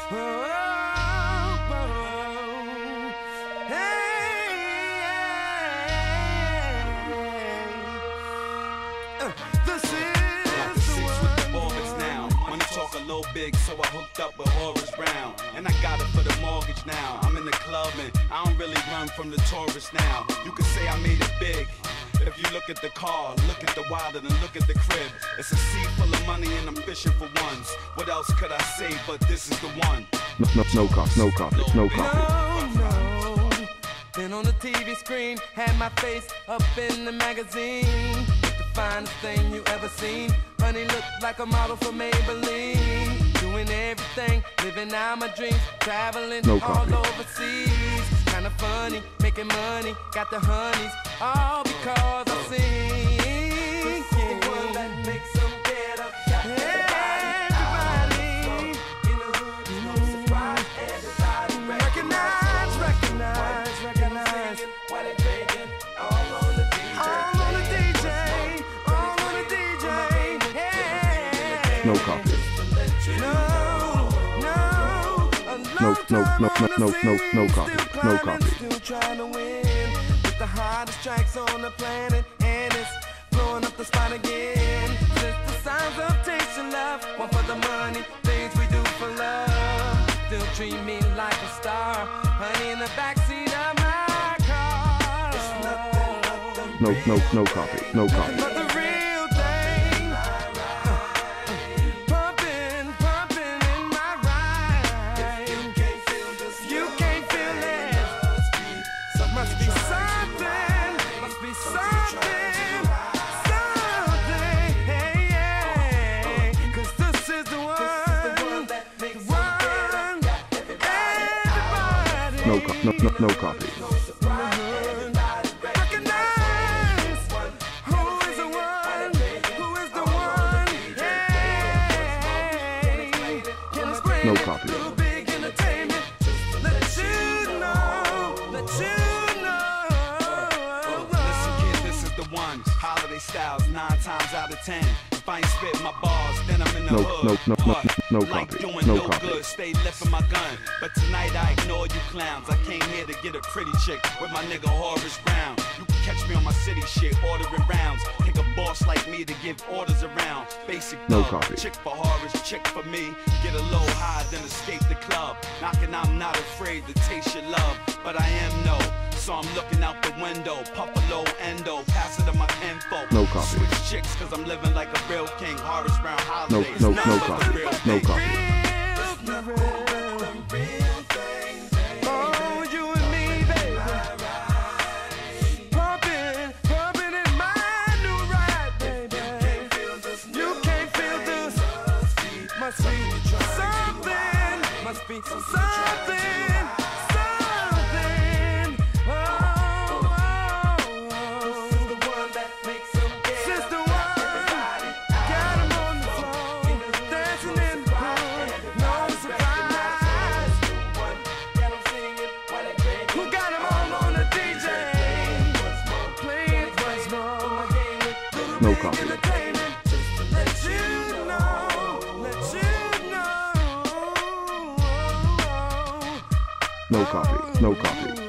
Big, so I hooked up with Horace, and I got it for the mortgage now. I'm in the club and I don't really run from the tourists now. You could say I made it big. If you look at the car, look at the wallet, and look at the crib, it's a sea full of money and I'm fishing for ones. What else could I say but this is the one? No copy. No. Been on the TV screen, had my face up in the magazine. The finest thing you ever seen. Honey looked like a model for Maybelline. Doing everything, living out my dreams, traveling all overseas. Kinda funny, making money, got the honeys, all because I sing. The one that makes them get up. Everybody in the hood, no surprise. Everybody recognize. While they drinking, all on the DJ. No copy. No copy. Still trying to win with the hottest tracks on the planet, and it's blowing up the spot again. Since the sounds of taste and love, one for the money, things we do for love. Still treat me like a star, honey in the backseat of my car. No copy. But the real thing, pumping in my ride. You can't feel this, you can't feel it. Must be something, hey, 'cause this is the one that makes everybody. No copy. No copy. Big entertainment, let you know. Listen, kid, this is the one. Holiday styles, 9 times out of 10. If I ain't spit my bars, then I'm in the hood. No like copy. doing no good, stay lifting my gun. But tonight I ignore you clowns. I came here to get a pretty chick with my nigga Horace Brown. You can catch me on my city shit, ordering rounds. Pick a boss like me to give orders around. Basic copy. Chick for Horace, chick for me. Get a low high, then escape the club. Knocking, I'm not afraid to taste your love, but I am no. So I'm looking out the window, puff a low endo, pass it to my info. No copy. Switch chicks, 'cause I'm living like a real king. Horace Brown holidays. No copy. No copy. Oh, you and me, baby. Pumping in my new ride, baby. You can't feel this. Must be something. No copy. No copy. No copy.